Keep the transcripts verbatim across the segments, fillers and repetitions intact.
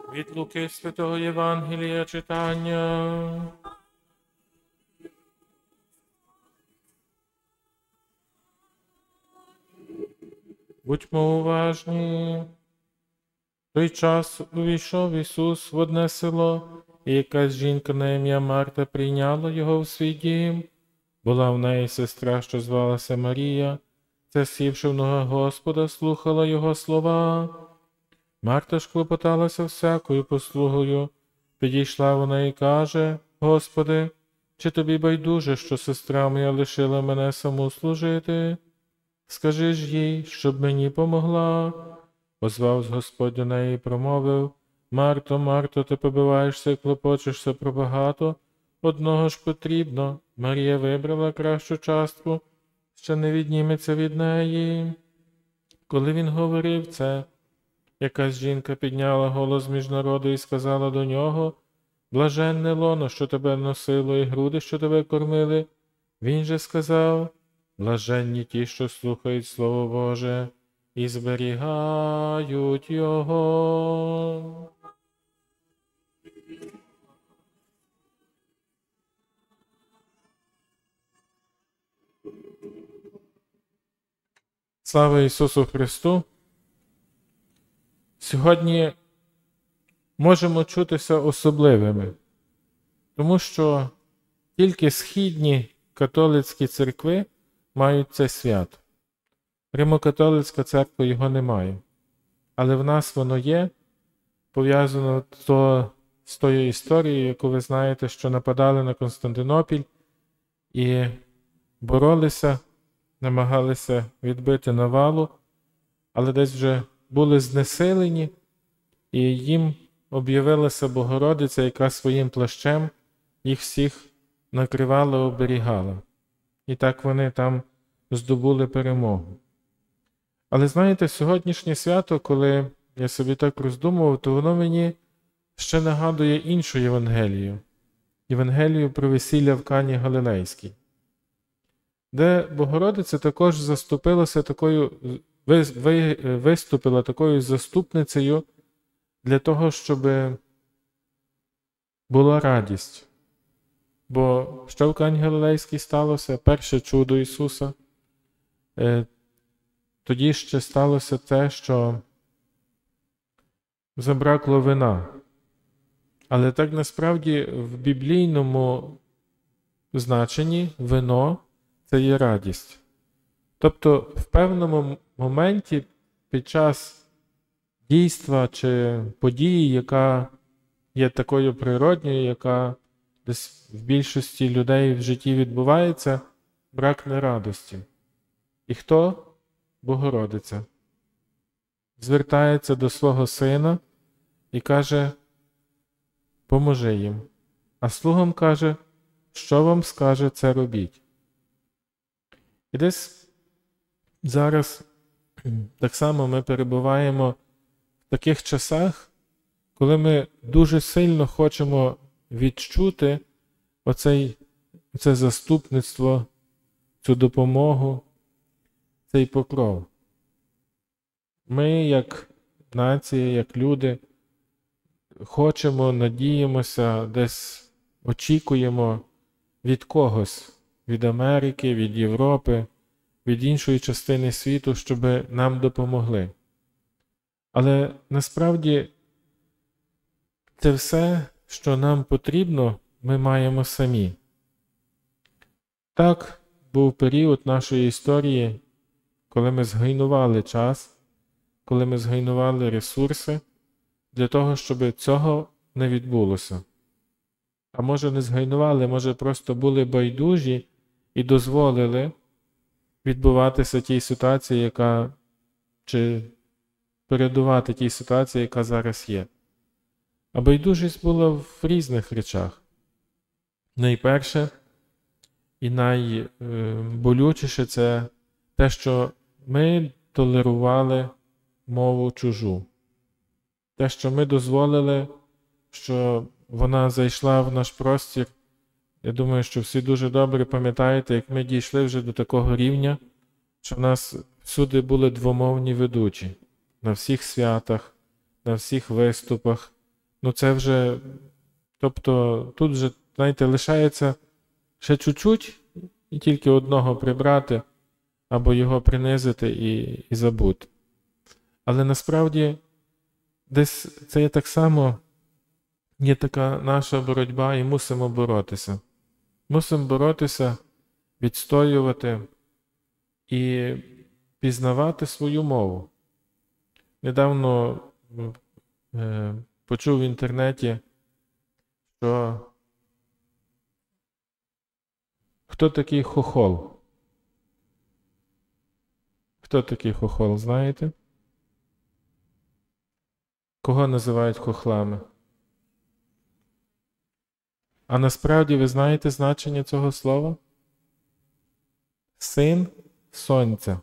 Від Луки Святого Євангелія читання. Будьмо уважні. В той час увійшов Ісус в одне село, і якась жінка на ім'я Марта прийняла його в свій дім. Була в неї сестра, що звалася Марія. Це, сівши в ноги Господа, слухала його слова. Марта ж клопоталася всякою послугою. Підійшла вона і каже: Господи, чи тобі байдуже, що сестра моя лишила мене саму служити? Скажи ж їй, щоб мені помогла. Озвавсь Господь до неї і промовив: Марто, Марто, ти побиваєшся і клопочешся про багато, одного ж потрібно. Марія вибрала кращу частку, що не відніметься від неї. Коли він говорив це, якась жінка підняла голос між народу і сказала до нього: Блаженне лоно, що тебе носило, і груди, що тебе кормили. Він же сказав: Блаженні ті, що слухають Слово Боже і зберігають його. Слава Ісусу Христу! Сьогодні можемо чутися особливими, тому що тільки східні католицькі церкви мають це свято. Римо-католицька церква його не має. Але в нас воно є, пов'язано то з тою історією, яку ви знаєте, що нападали на Константинопіль і боролися, намагалися відбити навалу, але десь вже були знесилені, і їм об'явилася Богородиця, яка своїм плащем їх всіх накривала, оберігала. І так вони там здобули перемогу. Але знаєте, сьогоднішнє свято, коли я собі так роздумував, то воно мені ще нагадує іншу Євангелію. Євангелію про весілля в Кані Галилейській, де Богородиця також заступилася такою, виступила такою заступницею для того, щоб була радість. Бо що в Кані Галилейській сталося? Перше чудо Ісуса. Тоді ще сталося те, що забракло вина. Але так насправді в біблійному значенні вино – це є радість. Тобто в певному моменті під час дійства чи події, яка є такою природньою, яка десь в більшості людей в житті відбувається, бракне радості. І хто? Богородиця. Звертається до свого сина і каже: поможи їм. А слугам каже: що вам скаже, це робіть. І десь зараз так само ми перебуваємо в таких часах, коли ми дуже сильно хочемо відчути оцей, оце заступництво, цю допомогу, цей покров. Ми, як нація, як люди, хочемо, надіємося, десь очікуємо від когось, від Америки, від Європи, від іншої частини світу, щоб нам допомогли. Але насправді це все, що нам потрібно, ми маємо самі. Так був період нашої історії, коли ми згайнували час, коли ми згайнували ресурси для того, щоб цього не відбулося. А може не згайнували, може просто були байдужі і дозволили відбуватися тій ситуації, яка, чи передувати тій ситуації, яка зараз є. А байдужість була в різних речах. Найперше і найболючіше – це те, що ми толерували мову чужу. Те, що ми дозволили, що вона зайшла в наш простір. Я думаю, що всі дуже добре пам'ятаєте, як ми дійшли вже до такого рівня, що в нас всюди були двомовні ведучі. На всіх святах, на всіх виступах, ну це вже, тобто тут вже, знаєте, лишається ще чуть-чуть і тільки одного прибрати, або його принизити і, і забути. Але насправді десь це є так само, є така наша боротьба і мусимо боротися. Мусимо боротися, відстоювати і пізнавати свою мову. Недавно е, почув в інтернеті, що хто такий хохол? Хто такий хохол, знаєте? Кого називають хохлами? А насправді ви знаєте значення цього слова? Син сонця.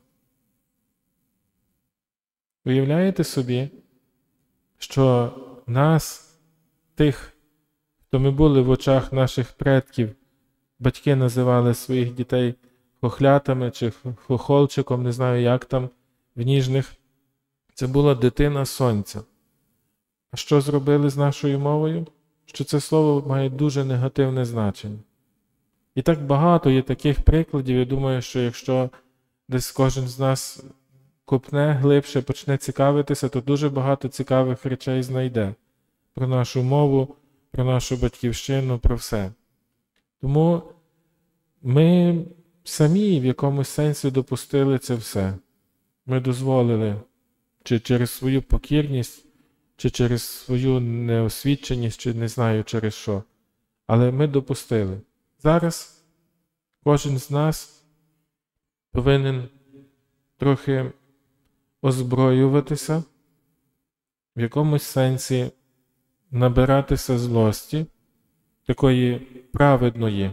Уявляєте собі, що нас, тих, хто ми були в очах наших предків, батьки називали своїх дітей хохлятами чи хохолчиком, не знаю як там, в ніжних, це була дитина сонця. А що зробили з нашою мовою? Що це слово має дуже негативне значення. І так багато є таких прикладів, я думаю, що якщо десь кожен з нас копне глибше, почне цікавитися, то дуже багато цікавих речей знайде про нашу мову, про нашу батьківщину, про все. Тому ми самі в якомусь сенсі допустили це все. Ми дозволили, чи через свою покірність, чи через свою неосвіченість, чи не знаю через що. Але ми допустили. Зараз кожен з нас повинен трохи озброюватися, в якомусь сенсі набиратися злості, такої праведної,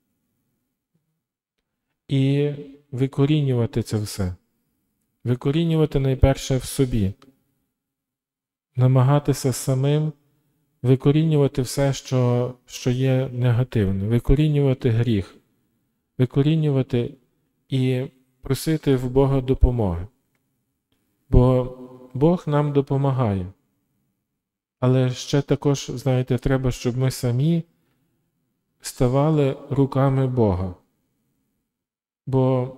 і викорінювати це все. Викорінювати найперше в собі. Намагатися самим викорінювати все, що, що є негативне, викорінювати гріх, викорінювати і просити в Бога допомоги. Бо Бог нам допомагає. Але ще також, знаєте, треба, щоб ми самі ставали руками Бога. Бо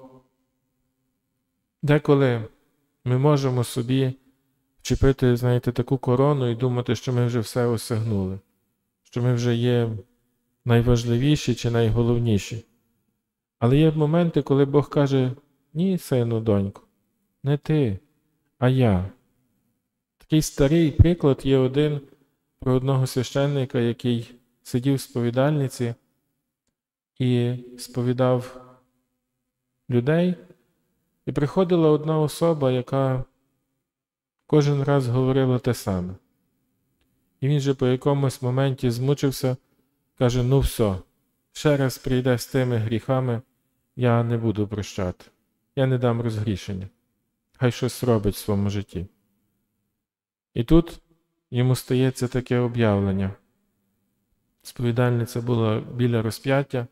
деколи ми можемо собі вчепити, знаєте, таку корону і думати, що ми вже все осягнули, що ми вже є найважливіші чи найголовніші. Але є моменти, коли Бог каже: ні, сину, донько, не ти, а я. Такий старий приклад є один про одного священника, який сидів в сповідальниці і сповідав людей, і приходила одна особа, яка кожен раз говорила те саме. І він же по якомусь моменті змучився, каже: ну все, ще раз прийде з тими гріхами, я не буду прощати, я не дам розгрішення, хай щось робить в своєму житті. І тут йому стається таке об'явлення. Сповідальниця була біля розп'яття,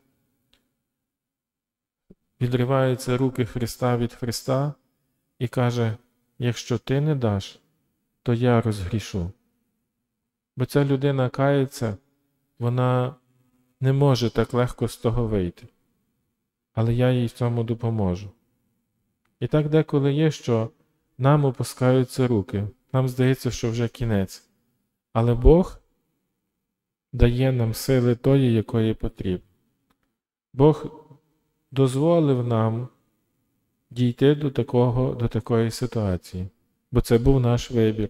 відриваються руки Христа від Христа і каже: якщо ти не даш, то я розгрішу. Бо ця людина кається, вона не може так легко з того вийти. Але я їй в цьому допоможу. І так деколи є, що нам опускаються руки, нам здається, що вже кінець. Але Бог дає нам сили тої, якої потрібно. Бог дозволив нам дійти до такого, до такої ситуації, бо це був наш вибір.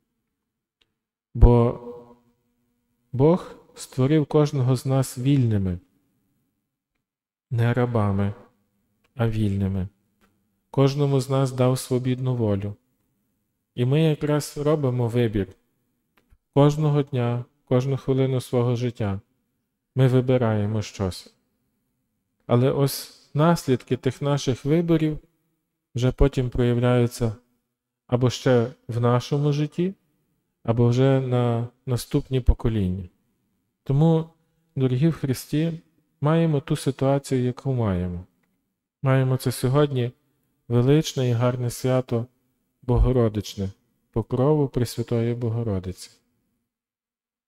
Бо Бог створив кожного з нас вільними, не рабами, а вільними. Кожному з нас дав свобідну волю. І ми якраз робимо вибір. Кожного дня, кожну хвилину свого життя ми вибираємо щось. Але ось наслідки тих наших виборів вже потім проявляються або ще в нашому житті, або вже на наступні покоління. Тому, дорогі в Христі, маємо ту ситуацію, яку маємо. Маємо це сьогодні величне і гарне свято Богородичне, покрову Пресвятої Богородиці.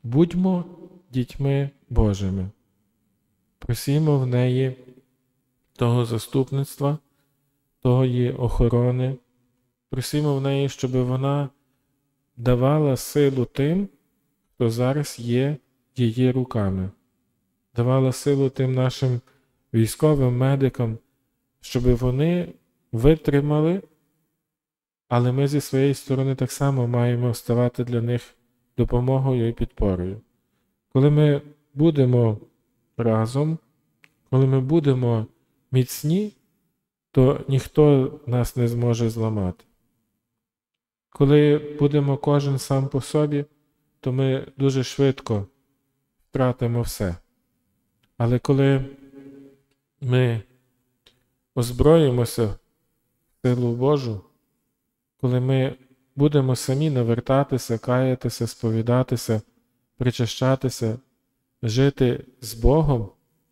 будьмо дітьми Божими. Просімо в неї того заступництва, тої охорони. Просімо в неї, щоб вона давала силу тим, хто зараз є її руками. Давала силу тим нашим військовим медикам, щоб вони витримали, але ми зі своєї сторони так само маємо ставати для них допомогою і підпорою. Коли ми будемо разом, коли ми будемо міцні, то ніхто нас не зможе зламати. Коли будемо кожен сам по собі, то ми дуже швидко втратимо все. Але коли ми озброїмося в силу Божу, коли ми будемо самі навертатися, каятися, сповідатися, причащатися, жити з Богом,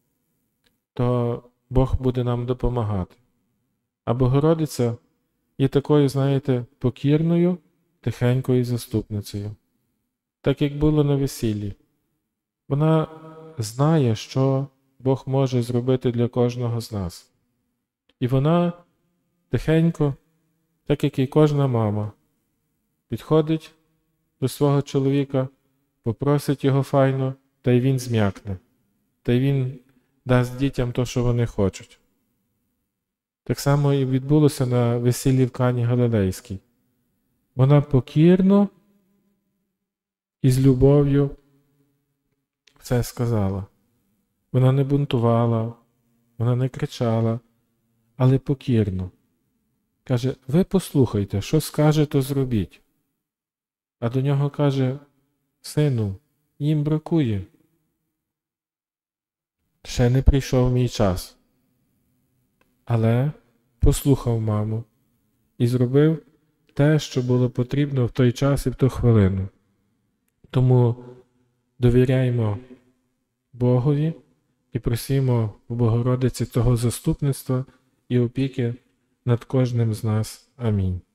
то Бог буде нам допомагати. А Богородиця є такою, знаєте, покірною, тихенькою заступницею. Так як було на весіллі. Вона знає, що Бог може зробити для кожного з нас. І вона тихенько, так як і кожна мама, підходить до свого чоловіка, попросить його файно, та й він зм'якне. Та й він дасть дітям те, що вони хочуть. Так само і відбулося на весіллі в Кані Галилейській. Вона покірно і з любов'ю все сказала. Вона не бунтувала, вона не кричала, але покірно. Каже, ви послухайте, що скаже, то зробіть. А до нього каже, сину, їм бракує. Ще не прийшов мій час. Але послухав маму і зробив те, що було потрібно в той час і в ту хвилину. Тому довіряймо Богові і просимо у Богородиці того заступництва і опіки над кожним з нас. Амінь.